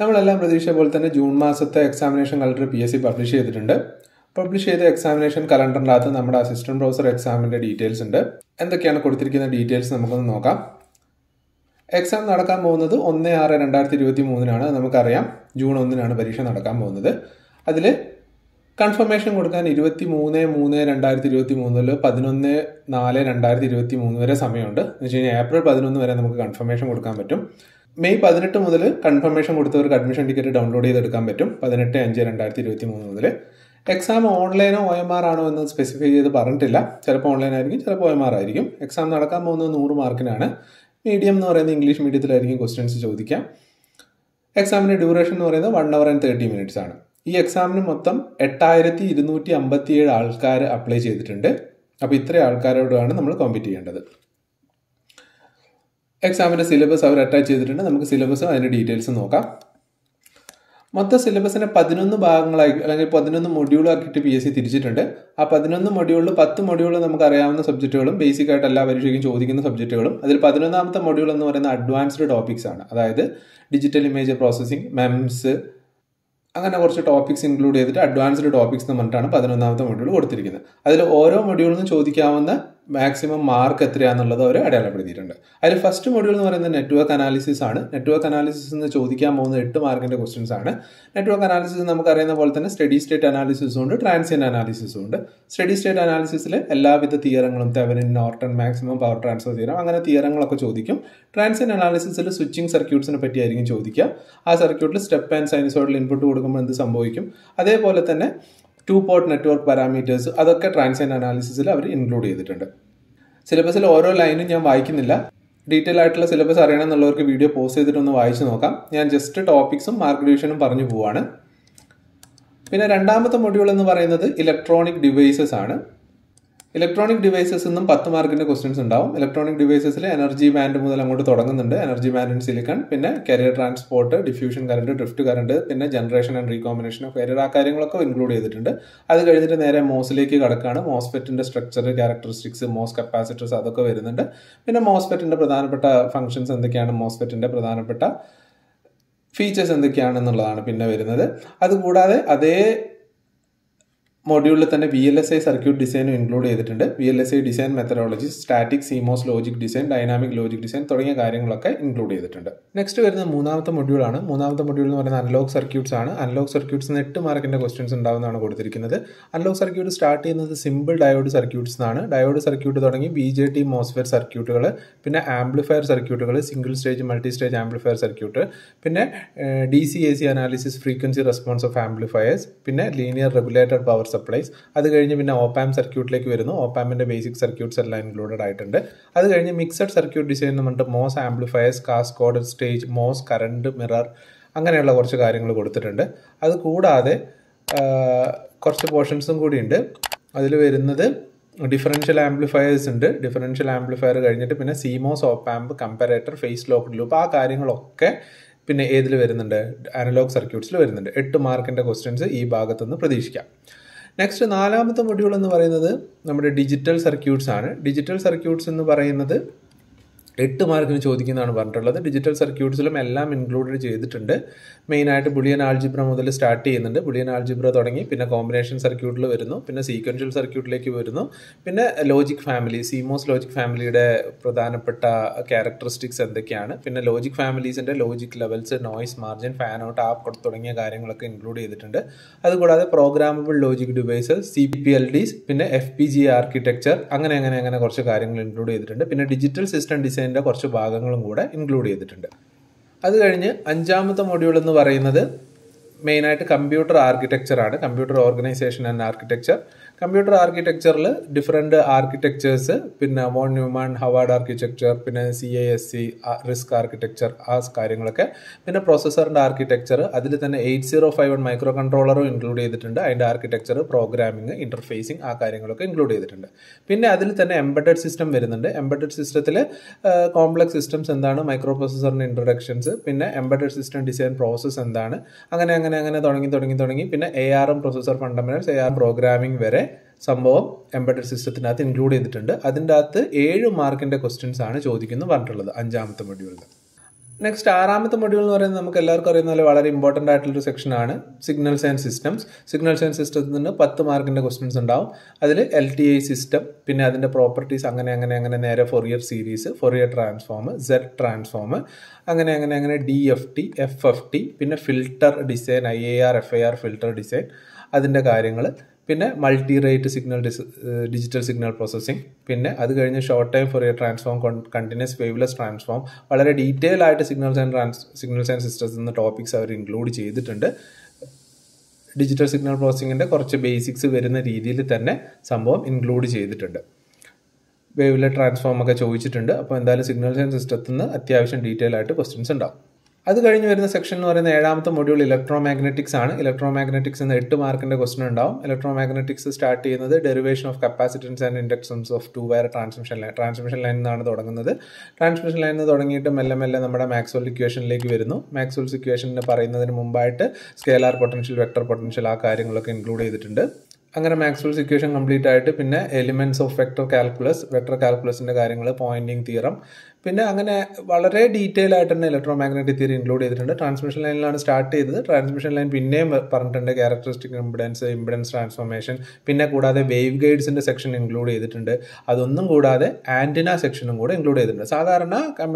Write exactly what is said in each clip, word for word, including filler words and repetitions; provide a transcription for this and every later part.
നമ്മളെല്ലാം പ്രതീക്ഷിച്ച പോലെ തന്നെ ജൂൺ മാസത്തെ examination calendar P S C publish ചെയ്തിട്ടുണ്ട്. പബ്ലിഷ് ചെയ്ത എക്സാമിനേഷൻ കലണ്ടറിൻ്റെ അകത്ത് നമ്മുടെ അസിസ്റ്റന്റ് പ്രൊഫസർ എക്സാമിൻ്റെ ഡീറ്റെയിൽസ് ഉണ്ട്. എന്തൊക്കെയാണ് കൊടുത്തിരിക്കുന്ന ഡീറ്റെയിൽസ് നമുക്കൊന്ന് നോക്കാം. എക്സാം നടക്കാൻ പോകുന്നത് ഒന്ന് ആറ് രണ്ടായിരത്തി ഇരുപത്തി മൂന്നിനാണ്. നമുക്കറിയാം ജൂൺ ഒന്നിനാണ് പരീക്ഷ നടക്കാൻ പോകുന്നത്. അതിൽ കൺഫർമേഷൻ കൊടുക്കാൻ ഇരുപത്തി മൂന്ന് മൂന്ന് രണ്ടായിരത്തി ഇരുപത്തി മൂന്നിൽ പതിനൊന്ന് നാല് രണ്ടായിരത്തി ഇരുപത്തി മൂന്ന് വരെ സമയമുണ്ട്. എന്ന് വെച്ച് കഴിഞ്ഞാൽ ഏപ്രിൽ പതിനൊന്ന് വരെ നമുക്ക് കൺഫർമേഷൻ കൊടുക്കാൻ പറ്റും. മെയ് പതിനെട്ട് മുതൽ കൺഫർമേഷൻ കൊടുത്തവർക്ക് അഡ്മിഷൻ ടിക്കറ്റ് ഡൗൺലോഡ് ചെയ്തെടുക്കാൻ പറ്റും. പതിനെട്ട് അഞ്ച് രണ്ടായിരത്തി ഇരുപത്തി മൂന്ന് മുതൽ. എക്സാം ഓൺലൈനോ ഒ എം ആർ ആണോ എന്ന് സ്പെസിഫൈ ചെയ്ത് പറഞ്ഞിട്ടില്ല. ചിലപ്പോൾ ഓൺലൈൻ ആയിരിക്കും, ചിലപ്പോൾ ഒ എം ആർ ആയിരിക്കും. എക്സാം നടക്കാൻ പോകുന്നത് നൂറ് മാർക്കിനാണ്. മീഡിയം എന്ന് പറയുന്നത് ഇംഗ്ലീഷ് മീഡിയത്തിലായിരിക്കും ക്വസ്റ്റ്യൻസ് ചോദിക്കാം. എക്സാമിൻ്റെ ഡ്യൂറേഷൻ എന്ന് പറയുന്നത് one hour and thirty minutes ആണ്. ഈ എക്സാമിന് മൊത്തം എട്ടായിരത്തി ഇരുന്നൂറ്റി അമ്പത്തി ഏഴ് ആൾക്കാർ അപ്ലൈ ചെയ്തിട്ടുണ്ട്. അപ്പോൾ ഇത്രയും ആൾക്കാരോടാണ് നമ്മൾ കോമ്പീറ്റ് ചെയ്യേണ്ടത്. എക്സാമിൻ്റെ സിലബസ് അവർ അറ്റാച്ച് ചെയ്തിട്ടുണ്ട്. നമുക്ക് സിലബസും അതിൻ്റെ ഡീറ്റെയിൽസ് നോക്കാം. മൊത്തം സിലബസിനെ പതിനൊന്ന് ഭാഗങ്ങളായി അല്ലെങ്കിൽ പതിനൊന്ന് മൊഡ്യൂളാക്കിയിട്ട് പി എസ് സി തിരിച്ചിട്ടുണ്ട്. ആ പതിനൊന്ന് മൊഡ്യൂളിൽ പത്ത് മൊഡ്യൂൾ നമുക്ക് അറിയാവുന്ന സബ്ജക്റ്റുകളും ബേസിക് ആയിട്ട് എല്ലാ പരീക്ഷയ്ക്കും ചോദിക്കുന്ന സബ്ജക്റ്റുകളും. അതിൽ പതിനൊന്നാമത്തെ മൊഡ്യൂൾ എന്ന് പറയുന്ന അഡ്വാൻസ്ഡ് ടോപ്പിക്സ് ആണ്. അതായത് ഡിജിറ്റൽ ഇമേജ് പ്രോസസ്സിംഗ്, മെംസ്, അങ്ങനെ കുറച്ച് ടോപ്പിക്സ് ഇൻക്ലൂഡ് ചെയ്തിട്ട് അഡ്വാൻസ്ഡ് ടോപ്പിക്സ് എന്ന് പറഞ്ഞിട്ടാണ് പതിനൊന്നാമത്തെ മൊഡ്യൂൾ കൊടുത്തിരിക്കുന്നത്. അതിൽ ഓരോ മൊഡ്യൂളിൽ നിന്നും ചോദിക്കാവുന്ന മാക്സിമം മാർക്ക് എത്രയാണെന്നുള്ളത് അവർ അടയാളപ്പെടുത്തിയിട്ടുണ്ട്. അതിൽ ഫസ്റ്റ് മൊഡ്യൂൾ എന്ന് പറയുന്നത് നെറ്റ്വർക്ക് അനാലിസിസ് ആണ്. നെറ്റ്വർക്ക് അനാലിസിസ് എന്ന് ചോദിക്കാൻ പോകുന്നത് എട്ട് മാർക്കിന്റെ ക്വസ്റ്റ്യൻസ് ആണ്. നെറ്റ്വർക്ക് അനാലിസിസ് നമുക്കറിയുന്ന പോലെ തന്നെ സ്റ്റഡി സ്റ്റേറ്റ് അനാലിസിസും ഉണ്ട്, ട്രാൻസിയന്റ് അനാലിസിസും ഉണ്ട്. സ്റ്റഡി സ്റ്റേറ്റ് അനാലിസിസിൽ എല്ലാവിധ തിയറങ്ങളും, Thevenin, Norton, maximum power transfer theorem, അങ്ങനെ തിയറങ്ങളൊക്കെ ചോദിക്കും. ട്രാൻസിയന്റ് അനാലിസിസിൽ സ്വിച്ചിങ് സർക്യൂട്ട്സിനെ പറ്റിയായിരിക്കും ചോദിക്കുക. ആ സർക്യൂട്ടിൽ സ്റ്റെപ്പ് ആൻഡ് സൈനുസോയിഡൽ ഇൻപുട്ട് കൊടുക്കുമ്പോൾ എന്ത് സംഭവിക്കും, അതേപോലെ തന്നെ ടു പോർട്ട് നെറ്റ്വർക്ക് പാരാമീറ്റേഴ്സ്, അതൊക്കെ ട്രാൻസിയന്റ് അനാലിസിസിൽ അവർ ഇൻക്ലൂഡ് ചെയ്തിട്ടുണ്ട്. സിലബസിൽ ഓരോ ലൈനും ഞാൻ വായിക്കുന്നില്ല. ഡീറ്റെയിൽ ആയിട്ടുള്ള സിലബസ് അറിയണമെന്നുള്ളവർക്ക് വീഡിയോ പോസ്റ്റ് ചെയ്തിട്ടൊന്ന് വായിച്ചു നോക്കാം. ഞാൻ ജസ്റ്റ് ടോപ്പിക്സും മാർക്ക് ഡിവിഷനും പറഞ്ഞു പോവാണ്. പിന്നെ രണ്ടാമത്തെ മൊഡ്യൂൾ എന്ന് പറയുന്നത് ഇലക്ട്രോണിക് ഡിവൈസസ് ആണ്. ഇലക്ട്രോണിക് ഡിവൈസസ് നിന്നും പത്ത് മാർക്കിന്റെ ക്വസ്റ്റ്യൻസ് ഉണ്ടാവും. ഇലക്ട്രോണിക് ഡിവൈസസിൽ എനർജി ബാൻഡ് മുതൽ അങ്ങോട്ട് തുടങ്ങുന്നുണ്ട്. എനർജി ബാൻഡ് ഇൻ സിലിക്കൺ, പിന്നെ carrier transport, diffusion current, drift current, പിന്നെ generation and recombination of carrier, ആ കാര്യങ്ങളൊക്കെ ഇൻക്ലൂഡ് ചെയ്തിട്ടുണ്ട്. അത് കഴിഞ്ഞിട്ട് നേരെ മോസിലേക്ക് കടക്കുകയാണ്. മോസ്ഫെറ്റിന്റെ സ്ട്രക്ചർ, ക്യാരക്ടറിസ്റ്റിക്സ്, മോസ് കപ്പാസിറ്റേഴ്സ്, അതൊക്കെ വരുന്നുണ്ട്. പിന്നെ മോസ്ഫെറ്റിന്റെ പ്രധാനപ്പെട്ട ഫംഗ്ഷൻസ് എന്തൊക്കെയാണ്, മോസ്ഫെറ്റിന്റെ പ്രധാനപ്പെട്ട ഫീച്ചേഴ്സ് എന്തൊക്കെയാണെന്നുള്ളതാണ് പിന്നെ വരുന്നത്. അതുകൂടാതെ അതേ മൊഡ്യൂളിൽ തന്നെ V L S I circuit ഡിസൈനും ഇൻക്ലൂഡ് ചെയ്തിട്ടുണ്ട്. V L S I design methodology, static, CMOS logic design, dynamic logic design തുടങ്ങിയ കാര്യങ്ങളൊക്കെ ഇൻക്ലൂഡ് ചെയ്തിട്ടുണ്ട്. നെക്സ്റ്റ് വരുന്നത് മൂന്നാമത്തെ മൊഡ്യൂളാണ്. മൂന്നാമത്തെ മൊഡ്യൂൾ എന്ന് പറയുന്നത് അനലോഗ് സർക്യൂട്ട്സ് ആണ്. അനലോഗ് സർക്യൂട്ട്സ് എട്ട് മാർക്കിന്റെ ക്വസ്റ്റ്യൻസ് ഉണ്ടാവുന്നതാണ് കൊടുത്തിരിക്കുന്നത്. അനലോഗ് സർക്യൂട്ട് സ്റ്റാർട്ട് ചെയ്യുന്നത് സിമ്പിൾ ഡയോഡ് സർക്യൂട്ട്സ് എന്നാണ്. ഡയോഡ് സർക്യൂട്ട് തുടങ്ങി ബി ജെ ടി മോസ്ഫെറ്റ് സർക്യൂട്ടുകൾ, പിന്നെ ആംപ്ലിഫയർ സർക്യൂട്ടുകൾ, single stage multi stage amplifier circuit, പിന്നെ D C A C analysis, frequency response of amplifiers, പിന്നെ ലീനിയർ റെഗുലേറ്റഡ് പവർ സപ്ലൈസ്. അത് കഴിഞ്ഞ് പിന്നെ ഓപ്പാം സർക്യൂട്ടിലേക്ക് വരുന്നു. ഓപ്പാമിന്റെ ബേസിക് സർക്യൂട്ട്സ് എല്ലാം ഇൻക്ലൂഡഡ് ആയിട്ടുണ്ട്. അത് കഴിഞ്ഞ് മിക്സഡ് സർക്യൂട്ട് ഡിസൈൻ എന്ന് പറഞ്ഞിട്ട് MOS amplifiers, cascode stage, MOS current mirror, അങ്ങനെയുള്ള കുറച്ച് കാര്യങ്ങൾ കൊടുത്തിട്ടുണ്ട്. അത് കൂടാതെ കുറച്ച് പോർഷൻസും കൂടി ഉണ്ട്. അതിൽ വരുന്നത് ഡിഫറൻഷ്യൽ ആംപ്ലിഫയേഴ്സ് ഉണ്ട്. ഡിഫറൻഷ്യൽ ആംപ്ലിഫയർ കഴിഞ്ഞിട്ട് പിന്നെ CMOS, opamp, comparator, phase locked loop, ആ കാര്യങ്ങളൊക്കെ പിന്നെ ഏതിൽ വരുന്നുണ്ട്, അനലോഗ് സർക്യൂട്ട്സിൽ വരുന്നുണ്ട്. എട്ട് മാർക്കിന്റെ ക്വസ്റ്റ്യൻസ് ഈ ഭാഗത്തുനിന്ന് പ്രതീക്ഷിക്കാം. നെക്സ്റ്റ് നാലാമത്തെ മൊഡ്യൂൾ എന്ന് പറയുന്നത് നമ്മുടെ ഡിജിറ്റൽ സർക്യൂട്ട്സ് ആണ്. ഡിജിറ്റൽ സർക്യൂട്ട്സ് എന്ന് പറയുന്നത് എട്ട് മാർക്കിന് ചോദിക്കുന്നതാണ് പറഞ്ഞിട്ടുള്ളത്. ഡിജിറ്റൽ സർക്യൂട്ട്സിലും എല്ലാം ഇൻക്ലൂഡ് ചെയ്തിട്ടുണ്ട്. മെയിനായിട്ട് ബുളിയൻ ആൾജിബ്ര മുതൽ സ്റ്റാർട്ട് ചെയ്യുന്നുണ്ട്. ബുളിയൻ ആൾജിബ്ര തുടങ്ങി പിന്നെ കോമ്പിനേഷൻ സർക്യൂട്ടിൽ വരുന്നു, പിന്നെ സീക്വൻഷ്യൽ സർക്യൂട്ടിലേക്ക് വരുന്നു, പിന്നെ ലോജിക് ഫാമിലി, സീമോസ് ലോജിക് ഫാമിലിയുടെ പ്രധാനപ്പെട്ട ക്യാരക്ടറിസ്റ്റിക്സ് എന്തൊക്കെയാണ്, പിന്നെ ലോജിക് ഫാമിലീസിൻ്റെ logic levels, noise margin, fan out, app തുടങ്ങിയ കാര്യങ്ങളൊക്കെ ഇൻക്ലൂഡ് ചെയ്തിട്ടുണ്ട്. അതുകൂടാതെ programmable logic devices, C P L Ds, പിന്നെ എഫ് പി ജി ആർക്കിടെക്ചർ, അങ്ങനെ അങ്ങനെ അങ്ങനെ കുറച്ച് കാര്യങ്ങൾ ഇൻക്ലൂഡ് ചെയ്തിട്ടുണ്ട്. പിന്നെ ഡിജിറ്റൽ സിസ്റ്റം ഡിസൈൻ കുറച്ച് ഭാഗങ്ങളും കൂടെ ഇൻക്ലൂഡ് ചെയ്തിട്ടുണ്ട്. അത് കഴിഞ്ഞ് അഞ്ചാമത്തെ മൊഡ്യൂൾ എന്ന് പറയുന്നത് മെയിനായിട്ട് കമ്പ്യൂട്ടർ ആർക്കിടെക്ചർ ആണ്. Computer organisation and architecture. Computer ആർക്കിടെക്ചറിൽ ഡിഫറെൻറ്റ് ആർക്കിടെക്ചേഴ്സ്, പിന്നെ വോൺ ന്യൂമാൻ, ഹവാർഡ് ആർക്കിടെക്ചർ, പിന്നെ C A S C, RISC architecture, ആ കാര്യങ്ങളൊക്കെ. പിന്നെ പ്രോസസ്സറിൻ്റെ ആർക്കിടെക്ചർ, അതിൽ തന്നെ eight zero five one micro കൺട്രോളറും ഇൻക്ലൂഡ് ചെയ്തിട്ടുണ്ട്. അതിൻ്റെ ആർക്കിടെക്ചർ, പ്രോഗ്രാമിംഗ്, ഇൻ്റർഫേസിങ്, ആ കാര്യങ്ങളൊക്കെ ഇൻക്ലൂഡ് ചെയ്തിട്ടുണ്ട്. പിന്നെ അതിൽ തന്നെ എംബഡഡ് സിസ്റ്റം വരുന്നുണ്ട്. എംബഡഡ് സിസ്റ്റത്തിൽ കോംപ്ലക്സ് സിസ്റ്റംസ് എന്താണ്, മൈക്രോ പ്രോസസ്സറിൻ്റെ ഇൻട്രൊഡക്ഷൻസ്, പിന്നെ എംബഡഡ് സിസ്റ്റം ഡിസൈൻ പ്രോസസ്സ് എന്താണ്, അങ്ങനെ അങ്ങനെ അങ്ങനെ തുടങ്ങി തുടങ്ങി തുടങ്ങി പിന്നെ A R M processor fundamentals, A R programming വരെ സംഭവം എംബഡഡ് സിസ്റ്റത്തിനകത്ത് ഇൻക്ലൂഡ് ചെയ്തിട്ടുണ്ട്. അതിൻ്റെ അകത്ത് ഏഴ് മാർക്കിന്റെ ക്വസ്റ്റ്യൻസ് ആണ് ചോദിക്കുന്നത് പറഞ്ഞിട്ടുള്ളത് അഞ്ചാമത്തെ മൊഡ്യൂളിൽ. നെക്സ്റ്റ് ആറാമത്തെ മൊഡ്യൂൾ എന്ന് പറയുന്നത് നമുക്ക് എല്ലാവർക്കും അറിയുന്ന പോലെ വളരെ ഇമ്പോർട്ടൻ്റ് ആയിട്ടുള്ളൊരു സെക്ഷനാണ് signals and systems. Signals and സിസ്റ്റത്തിൽ നിന്ന് പത്ത് മാർക്കിൻ്റെ ക്വസ്റ്റ്യൻസ് ഉണ്ടാവും. അതിൽ എൽ ടി ഐ സിസ്റ്റം, പിന്നെ അതിൻ്റെ പ്രോപ്പർട്ടീസ്, അങ്ങനെ അങ്ങനെ അങ്ങനെ നേരെ Fourier series, Fourier transform, Z transform, അങ്ങനെ അങ്ങനെ അങ്ങനെ D F T, F F T, പിന്നെ filter design, I A R, F I R filter design, അതിൻ്റെ കാര്യങ്ങൾ, പിന്നെ multi rate signal this digital signal processing, പിന്നെ അത് കഴിഞ്ഞ് short time Fourier transform, continuous wavelets transform, വളരെ ഡീറ്റെയിൽ ആയിട്ട് signals and trans signals and systems എന്ന topics അവർ ഇൻക്ലൂഡ് ചെയ്തിട്ടുണ്ട്. ഡിജിറ്റൽ സിഗ്നൽ പ്രോസസ്സിങ്ങിൻ്റെ കുറച്ച് ബേസിക്സ് വരുന്ന രീതിയിൽ തന്നെ സംഭവം ഇൻക്ലൂഡ് ചെയ്തിട്ടുണ്ട്. വേവ്ലെസ് ട്രാൻസ്ഫോം ഒക്കെ ചോദിച്ചിട്ടുണ്ട്. അപ്പോൾ എന്തായാലും സിഗ്നൽസ് ആൻഡ് സിസ്റ്റത്തിൽ നിന്ന് അത്യാവശ്യം ഡീറ്റെയിൽ ആയിട്ട് ക്വസ്റ്റ്യൻസ് ഉണ്ടാവും. അത് കഴിഞ്ഞ് വരുന്ന സെക്ഷൻ എന്ന് പറയുന്ന ഏഴാമത്തെ മൊഡ്യൂൾ ഇലക്ട്രോ മാഗ്നറ്റിക്സ് ആണ്. ഇലക്ട്രോ മാഗ്നറ്റിക്സ് എന്ന എട്ട് മാർക്കിന്റെ ക്വസ്റ്റൻ ഉണ്ടാവും. ഇലക്ട്രോ മാഗ്നറ്റിക്സ് സ്റ്റാർട്ട് ചെയ്യുന്നത് derivation of capacitance and inductance of two wire transmission line transmission line എന്നാണ് തുടങ്ങുന്നത്. ട്രാൻസ്മിഷൻ ലൈനിൽ നിന്ന് തുടങ്ങിയിട്ട് മെല്ലെ മെല്ലെ നമ്മുടെ മാക്സ്വെൽ ഇക്വേഷനിലേക്ക് വരുന്നു. മാക്സ്വെൽസ് ഇക്വേഷനിൽ പറയുന്നതിന് മുമ്പായിട്ട് സ്കേലാർ പൊട്ടൻഷ്യൽ, വെക്ടർ പൊട്ടൻഷ്യൽ, ആ കാര്യങ്ങളൊക്കെ ഇൻക്ലൂഡ് ചെയ്തിട്ടുണ്ട്. അങ്ങനെ മാക്സ്വെൽസ് ഇക്വേഷൻ കംപ്ലീറ്റ് ആയിട്ട് പിന്നെ elements of vector calculus, vector കാൽക്കുലസിന്റെ കാര്യങ്ങൾ, പോയിന്റിംഗ് തിയറം, പിന്നെ അങ്ങനെ വളരെ ഡീറ്റെയിൽ ആയിട്ട് തന്നെ ഇലക്ട്രോ മാഗ്നറ്റിക് തിയറി ഇൻക്ലൂഡ് ചെയ്തിട്ടുണ്ട്. ട്രാൻസ്മിഷൻ ലൈനിലാണ് സ്റ്റാർട്ട് ചെയ്തത്. ട്രാൻസ്മിഷൻ ലൈൻ പിന്നെയും പറഞ്ഞിട്ടുണ്ട് ക്യാരക്ടറിസ്റ്റിക് ഇംപിഡൻസ്, ഇംപിഡൻസ് ട്രാൻസ്ഫോർമേഷൻ, പിന്നെ കൂടാതെ വേവ് ഗൈഡ്സിന്റെ സെക്ഷൻ ഇൻക്ലൂഡ് ചെയ്തിട്ടുണ്ട്. അതൊന്നും കൂടാതെ ആന്റിന സെക്ഷനും കൂടെ ഇൻക്ലൂഡ് ചെയ്തിട്ടുണ്ട്. സാധാരണ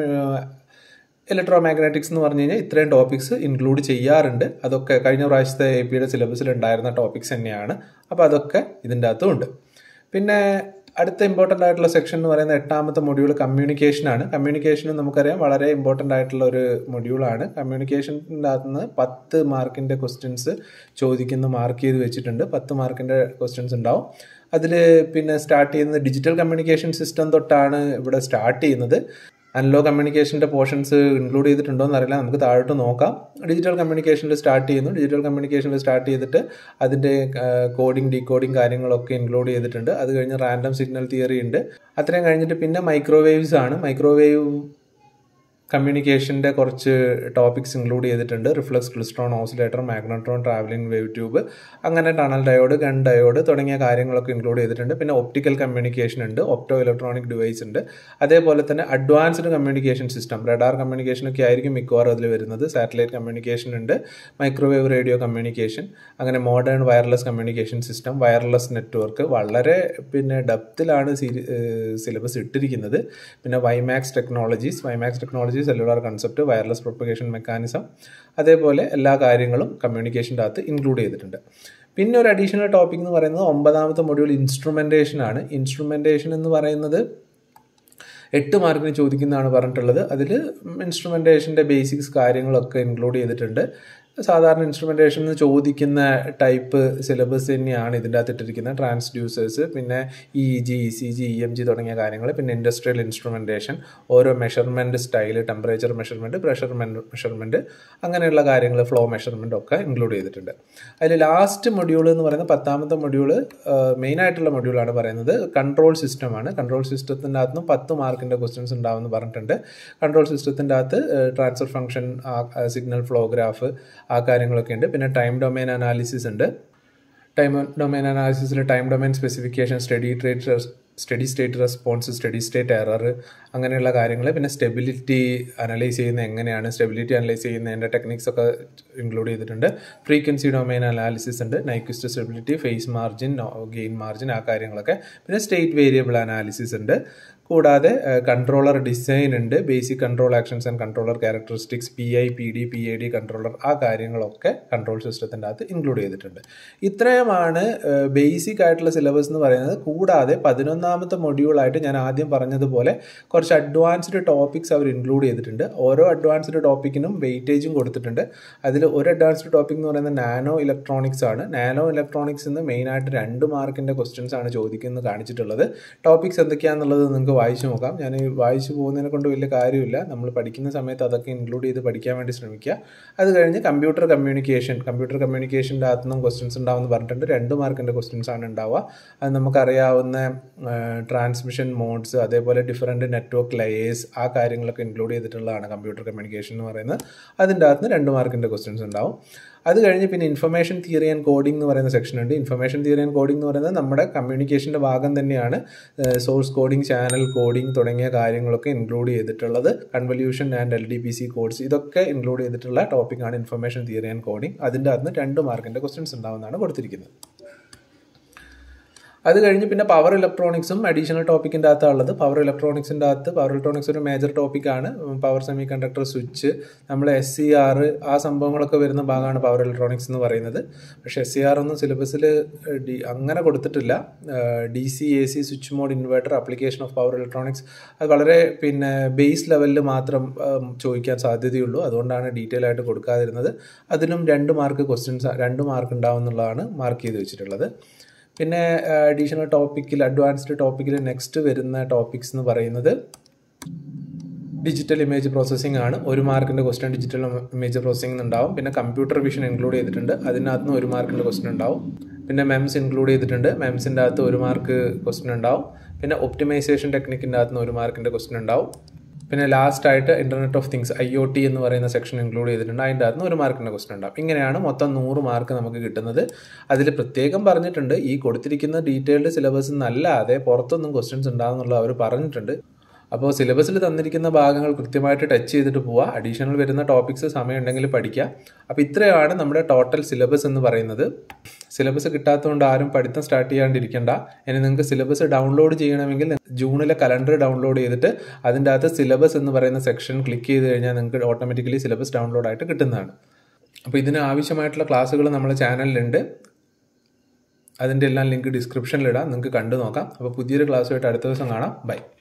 ഇലക്ട്രോ മാഗ്നറ്റിക്സ് എന്ന് പറഞ്ഞു കഴിഞ്ഞാൽ ഇത്രയും ടോപ്പിക്സ് ഇൻക്ലൂഡ് ചെയ്യാറുണ്ട്. അതൊക്കെ കഴിഞ്ഞ പ്രാവശ്യത്തെ എ പിയുടെ സിലബസിൽ ഉണ്ടായിരുന്ന ടോപ്പിക്സ് തന്നെയാണ്. അപ്പോൾ അതൊക്കെ ഇതിൻ്റെ അകത്തും ഉണ്ട്. പിന്നെ അടുത്ത ഇമ്പോർട്ടൻ്റ് ആയിട്ടുള്ള സെക്ഷൻ എന്ന് പറയുന്ന എട്ടാമത്തെ മൊഡ്യൂൾ കമ്മ്യൂണിക്കേഷനാണ്. കമ്മ്യൂണിക്കേഷൻ നമുക്കറിയാം വളരെ ഇമ്പോർട്ടൻ്റ് ആയിട്ടുള്ള ഒരു മൊഡ്യൂളാണ്. കമ്മ്യൂണിക്കേഷൻ്റെ അകത്ത് നിന്ന് പത്ത് മാർക്കിൻ്റെ ക്വസ്റ്റ്യൻസ് ചോദിക്കുന്ന മാർക്ക് ചെയ്ത് വെച്ചിട്ടുണ്ട്. പത്ത് മാർക്കിൻ്റെ ക്വസ്റ്റ്യൻസ് ഉണ്ടാവും. അതിൽ പിന്നെ സ്റ്റാർട്ട് ചെയ്യുന്നത് ഡിജിറ്റൽ കമ്മ്യൂണിക്കേഷൻ സിസ്റ്റം തൊട്ടാണ് ഇവിടെ സ്റ്റാർട്ട് ചെയ്യുന്നത്. അനലോഗ് കമ്മ്യൂണിക്കേഷൻ്റെ പോർഷൻസ് ഇൻക്ലൂഡ് ചെയ്തിട്ടുണ്ടോ എന്നറിയില്ല, നമുക്ക് താഴോട്ട് നോക്കാം. ഡിജിറ്റൽ കമ്മ്യൂണിക്കേഷനിൽ സ്റ്റാർട്ട് ചെയ്യുന്നു. ഡിജിറ്റൽ കമ്മ്യൂണിക്കേഷനിൽ സ്റ്റാർട്ട് ചെയ്തിട്ട് അതിൻ്റെ കോഡിംഗ്, ഡീകോഡിംഗ് കാര്യങ്ങളൊക്കെ ഇൻക്ലൂഡ് ചെയ്തിട്ടുണ്ട്. അത് കഴിഞ്ഞ് റാൻഡം സിഗ്നൽ തിയറി ഉണ്ട്. അത്രയും കഴിഞ്ഞിട്ട് പിന്നെ മൈക്രോവേവ്സ് ആണ്. മൈക്രോവേവ് കമ്മ്യൂണിക്കേഷൻ്റെ കുറച്ച് ടോപ്പിക്സ് ഇൻക്ലൂഡ് ചെയ്തിട്ടുണ്ട്. Reflex klystron, oscillator, magnetron, travelling wave tube, അങ്ങനെ ടണൽ ഡയോഡ്, ഗൺ ഡയോഡ് തുടങ്ങിയ കാര്യങ്ങളൊക്കെ ഇൻക്ലൂഡ് ചെയ്തിട്ടുണ്ട്. പിന്നെ ഒപ്റ്റിക്കൽ കമ്മ്യൂണിക്കേഷൻ ഉണ്ട്, ഒപ്റ്റോ ഇലക്ട്രോണിക് ഡിവൈസ് ഉണ്ട്. അതേപോലെ തന്നെ advanced communication system, radar communication ഒക്കെ ആയിരിക്കും മിക്കവാറും അതിൽ വരുന്നത്. സാറ്റലൈറ്റ് കമ്മ്യൂണിക്കേഷൻ ഉണ്ട്, മൈക്രോവേവ് റേഡിയോ കമ്മ്യൂണിക്കേഷൻ, അങ്ങനെ modern wireless communication system, wireless network. വളരെ പിന്നെ ഡെപ്തിലാണ് സിലബസ് ഇട്ടിരിക്കുന്നത്. പിന്നെ WiMAX technologies, WiMAX technology cellular concept, wireless propagation mechanism, അതേപോലെ എല്ലാ കാര്യങ്ങളും കമ്മ്യൂണിക്കേഷൻ്റെ അകത്ത് ഇൻക്ലൂഡ് ചെയ്തിട്ടുണ്ട്. പിന്നെ ഒരു അഡീഷണൽ ടോപ്പിക് എന്ന് പറയുന്നത് ഒമ്പതാമത്തെ മൊഡ്യൂൾ ഇൻസ്ട്രുമെൻറ്റേഷൻ ആണ്. ഇൻസ്ട്രുമെൻറ്റേഷൻ എന്ന് പറയുന്നത് എട്ട് മാർക്കിന് ചോദിക്കുന്നതാണ് പറഞ്ഞിട്ടുള്ളത്. അതിൽ ഇൻസ്ട്രുമെൻറ്റേഷൻ്റെ ബേസിക്സ് കാര്യങ്ങളൊക്കെ ഇൻക്ലൂഡ് ചെയ്തിട്ടുണ്ട്. സാധാരണ ഇൻസ്ട്രുമെൻറ്റേഷൻ ചോദിക്കുന്ന ടൈപ്പ് സിലബസ് തന്നെയാണ് ഇതിൻ്റെ അകത്ത് ഇട്ടിരിക്കുന്നത്. ട്രാൻസ്ഡ്യൂസേഴ്സ്, പിന്നെ E G, E C G, E M G തുടങ്ങിയ കാര്യങ്ങൾ, പിന്നെ ഇൻഡസ്ട്രിയൽ ഇൻസ്ട്രുമെൻറ്റേഷൻ, ഓരോ measurement style, temperature measurement, pressure measurement, അങ്ങനെയുള്ള കാര്യങ്ങൾ, ഫ്ലോ മെഷർമെൻറ്റ് ഒക്കെ ഇൻക്ലൂഡ് ചെയ്തിട്ടുണ്ട്. അതിൽ ലാസ്റ്റ് മൊഡ്യൂൾ എന്ന് പറയുന്നത് പത്താമത്തെ മൊഡ്യൂൾ മെയിനായിട്ടുള്ള മൊഡ്യൂളാണ് പറയുന്നത് കൺട്രോൾ സിസ്റ്റമാണ്. കൺട്രോൾ സിസ്റ്റത്തിൻ്റെ അകത്ത് നിന്ന് പത്ത് മാർക്കിൻ്റെ ക്വസ്റ്റ്യൻസ് ഉണ്ടാവുമെന്ന് പറഞ്ഞിട്ടുണ്ട്. കൺട്രോൾ സിസ്റ്റത്തിൻ്റെ അകത്ത് transfer function, signal flow graph, ആ കാര്യങ്ങളൊക്കെ ഉണ്ട്. പിന്നെ ടൈം ഡൊമൈൻ അനാലിസിസ് ഉണ്ട്. ടൈം ഡൊമൈൻ അനാലിസിസിൽ time domain specification, steady trait steady state response, steady state error, അങ്ങനെയുള്ള കാര്യങ്ങൾ. പിന്നെ സ്റ്റെബിലിറ്റി അനലൈസ് ചെയ്യുന്ന എങ്ങനെയാണ്, സ്റ്റെബിലിറ്റി അനലൈസ് ചെയ്യുന്നതിൻ്റെ ടെക്നിക്സ് ഒക്കെ ഇൻക്ലൂഡ് ചെയ്തിട്ടുണ്ട്. ഫ്രീക്വൻസി ഡൊമൈൻ അനാലിസിസ് ഉണ്ട്, Nyquist stability, phase margin, gain margin, ആ കാര്യങ്ങളൊക്കെ. പിന്നെ സ്റ്റേറ്റ് വേരിയബിൾ അനാലിസിസ് ഉണ്ട്. കൂടാതെ കൺട്രോളർ ഡിസൈൻ ഉണ്ട്, basic control actions and controller characteristics, P I, P D, P I D controller, ആ കാര്യങ്ങളൊക്കെ കൺട്രോൾ സിസ്റ്റത്തിൻ്റെ അകത്ത് ഇൻക്ലൂഡ് ചെയ്തിട്ടുണ്ട്. ഇത്രയുമാണ് ബേസിക് ആയിട്ടുള്ള സിലബസ് എന്ന് പറയുന്നത്. കൂടാതെ പതിനൊന്നാമത്തെ മൊഡ്യൂളായിട്ട് ഞാൻ ആദ്യം പറഞ്ഞതുപോലെ കുറച്ച് അഡ്വാൻസ്ഡ് ടോപ്പിക്സ് അവർ ഇൻക്ലൂഡ് ചെയ്തിട്ടുണ്ട്. ഓരോ അഡ്വാൻസ്ഡ് ടോപ്പിക്കിനും വെയിറ്റേജും കൊടുത്തിട്ടുണ്ട്. അതിൽ ഒരു അഡ്വാൻസ്ഡ് ടോപ്പിക് എന്ന് പറയുന്നത് നാനോ ഇലക്ട്രോണിക്സ് ആണ്. നാനോ ഇലക്ട്രോണിക്സ് എന്ന് മെയിനായിട്ട് രണ്ട് മാർക്കിൻ്റെ ക്വസ്റ്റ്യൻസ് ആണ് ചോദിക്കുന്നത് കാണിച്ചിട്ടുള്ളത്. ടോപ്പിക്സ് എന്തൊക്കെയാണെന്നുള്ളത് നിങ്ങൾക്ക് വായിച്ചു നോക്കാം. ഞാൻ വായിച്ചു പോകുന്നതിനെ കൊണ്ട് വലിയ കാര്യമില്ല. നമ്മൾ പഠിക്കുന്ന സമയത്ത് അതൊക്കെ ഇൻക്ലൂഡ് ചെയ്ത് പഠിക്കാൻ വേണ്ടി ശ്രമിക്കുക. അത് കഴിഞ്ഞ് കമ്പ്യൂട്ടർ കമ്മ്യൂണിക്കേഷൻ, കമ്പ്യൂട്ടർ കമ്മ്യൂണിക്കേഷൻ്റെ അകത്തു നിന്നും ക്വസ്റ്റ്യൻസ് ഉണ്ടാവുമെന്ന് പറഞ്ഞിട്ടുണ്ട്. രണ്ട് മാർക്കിൻ്റെ ക്വസ്റ്റ്യൻസ് ആണ് ഉണ്ടാവുക. അത് നമുക്കറിയാവുന്ന ട്രാൻസ്മിഷൻ മോഡ്സ്, അതേപോലെ ഡിഫറൻറ്റ് നെറ്റ്വർക്ക് ലെയേഴ്സ്, ആ കാര്യങ്ങളൊക്കെ ഇൻക്ലൂഡ് ചെയ്തിട്ടുള്ളതാണ് കമ്പ്യൂട്ടർ കമ്മ്യൂണിക്കേഷൻ എന്ന് പറയുന്നത്. അതിൻ്റെ അകത്ത് നിന്ന് രണ്ട് മാർക്കിൻ്റെ ക്വസ്റ്റ്യൻസ് ഉണ്ടാവും. അത് കഴിഞ്ഞ് പിന്നെ ഇൻഫർമേഷൻ തിയറി ആൻഡ് കോഡിംഗ് എന്ന് പറയുന്ന സെക്ഷൻ ഉണ്ട്. ഇൻഫർമേഷൻ തിയറി ആൻഡ് കോഡിംഗ് എന്ന് പറയുന്നത് നമ്മുടെ കമ്മ്യൂണിക്കേഷൻ്റെ ഭാഗം തന്നെയാണ്. സോഴ്സ് കോഡിംഗ്, ചാനൽ കോഡിംഗ് തുടങ്ങിയ കാര്യങ്ങളൊക്കെ ഇൻക്ലൂഡ് ചെയ്തിട്ടുള്ളത്. Convolution and L D P C codes ഇതൊക്കെ ഇൻക്ലൂഡ് ചെയ്തിട്ടുള്ള ടോപ്പിക്കാണ് ഇൻഫർമേഷൻ തിയറി ആൻഡ് കോഡിംഗ്. അതിൻ്റെ അകത്ത് രണ്ട് മാർക്കിൻ്റെ ക്വസ്റ്റ്യൻസ് ഉണ്ടാവുന്നതാണ് കൊടുത്തിരിക്കുന്നത്. അത് കഴിഞ്ഞ് പിന്നെ പവർ ഇലക്ട്രോണിക്സും അഡീഷണൽ ടോപ്പിക്കിൻ്റെ അകത്തുള്ളത്. പവർ ഇലക്ട്രോണിക്സിൻ്റെ അകത്ത് പവർ ഇലക്ട്രോണിക്സ് ഒരു മേജർ ടോപ്പിക്കാണ്. പവർ സെമി കണ്ടക്ടർ, സ്വിച്ച്, നമ്മൾ എസ് സി ആർ ആ സംഭവങ്ങളൊക്കെ വരുന്ന ഭാഗമാണ് പവർ ഇലക്ട്രോണിക്സ് എന്ന് പറയുന്നത്. പക്ഷേ എസ് സി ആർ ഒന്നും സിലബസിൽ ഡി അങ്ങനെ കൊടുത്തിട്ടില്ല. D C, A C, switch mode, inverter, application of power electronics അത് വളരെ പിന്നെ ബേസ് ലെവലിൽ മാത്രം ചോദിക്കാൻ സാധ്യതയുള്ളൂ. അതുകൊണ്ടാണ് ഡീറ്റെയിൽ ആയിട്ട് കൊടുക്കാതിരുന്നത്. അതിനും രണ്ട് മാർക്ക് ക്വസ്റ്റ്യൻസ് രണ്ട് മാർക്ക് ഉണ്ടാവും എന്നുള്ളതാണ് മാർക്ക് ചെയ്ത് വെച്ചിട്ടുള്ളത്. പിന്നെ അഡീഷണൽ ടോപ്പിക്കിൽ അഡ്വാൻസ്ഡ് ടോപ്പിക്കിൽ നെക്സ്റ്റ് വരുന്ന ടോപ്പിക്സ് എന്ന് പറയുന്നത് ഡിജിറ്റൽ ഇമേജ് പ്രോസസ്സിംഗ് ആണ്. ഒരു മാർക്കിൻ്റെ ക്വസ്റ്റ്യൻ ഡിജിറ്റൽ ഇമേജ് പ്രോസസ്സിംഗ് ഉണ്ടാവും. പിന്നെ കമ്പ്യൂട്ടർ വിഷൻ ഇൻക്ലൂഡ് ചെയ്തിട്ടുണ്ട്. അതിനകത്ത് നിന്ന് ഒരു മാർക്കിൻ്റെ ക്വസ്റ്റ്യൻ ഉണ്ടാവും. പിന്നെ മെംസ് ഇൻക്ലൂഡ് ചെയ്തിട്ടുണ്ട്. മെംസിൻ്റെ അകത്ത് ഒരു മാർക്ക് ക്വസ്റ്റ്യൻ ഉണ്ടാവും. പിന്നെ ഒപ്റ്റിമൈസേഷൻ ടെക്നിക്കിൻ്റെ അകത്ത് നിന്ന് ഒരു മാർക്കിൻ്റെ ക്വസ്റ്റ്യൻ ഉണ്ടാവും. പിന്നെ ലാസ്റ്റ് ആയിട്ട് internet of things I O T എന്ന് പറയുന്ന സെക്ഷൻ ഇൻക്ലൂഡ് ചെയ്തിട്ടുണ്ട്. അതിൻ്റെ അകത്ത് നിന്ന് ഒരു മാർക്കിൻ്റെ ക്വസ്റ്റ്യൻ ഉണ്ടാവും. ഇങ്ങനെയാണ് മൊത്തം നൂറ് മാർക്ക് നമുക്ക് കിട്ടുന്നത്. അതിൽ പ്രത്യേകം പറഞ്ഞിട്ടുണ്ട് ഈ കൊടുത്തിരിക്കുന്ന ഡീറ്റെയിൽഡ് സിലബസ് എന്നല്ലാതെ പുറത്തൊന്നും ക്വസ്റ്റ്യൻസ് ഉണ്ടാകുന്നുള്ളത് അവർ പറഞ്ഞിട്ടുണ്ട്. അപ്പോൾ സിലബസിൽ തന്നിരിക്കുന്ന ഭാഗങ്ങൾ കൃത്യമായിട്ട് ടച്ച് ചെയ്തിട്ട് പോവുക. അഡീഷണൽ വരുന്ന ടോപ്പിക്സ് സമയമുണ്ടെങ്കിൽ പഠിക്കുക. അപ്പോൾ ഇത്രയാണ് നമ്മുടെ ടോട്ടൽ സിലബസ് എന്ന് പറയുന്നത്. സിലബസ് കിട്ടാത്തതുകൊണ്ട് ആരും പഠിത്തം സ്റ്റാർട്ട് ചെയ്യാണ്ടിരിക്കേണ്ട. ഇനി നിങ്ങൾക്ക് സിലബസ് ഡൗൺലോഡ് ചെയ്യണമെങ്കിൽ ജൂണിലെ കലണ്ടർ ഡൗൺലോഡ് ചെയ്തിട്ട് അതിൻ്റെ അകത്ത് സിലബസ് എന്ന് പറയുന്ന സെക്ഷൻ ക്ലിക്ക് ചെയ്ത് കഴിഞ്ഞാൽ നിങ്ങൾക്ക് ഓട്ടോമാറ്റിക്കലി സിലബസ് ഡൗൺലോഡ് ആയിട്ട് കിട്ടുന്നതാണ്. അപ്പോൾ ഇതിന് ആവശ്യമായിട്ടുള്ള ക്ലാസ്സുകൾ നമ്മുടെ ചാനലിലുണ്ട്. അതിൻ്റെ എല്ലാം ലിങ്ക് ഡിസ്ക്രിപ്ഷനിലിടാം. നിങ്ങൾക്ക് കണ്ടു നോക്കാം. അപ്പോൾ പുതിയൊരു ക്ലാസ്സുമായിട്ട് അടുത്ത ദിവസം കാണാം. ബൈ.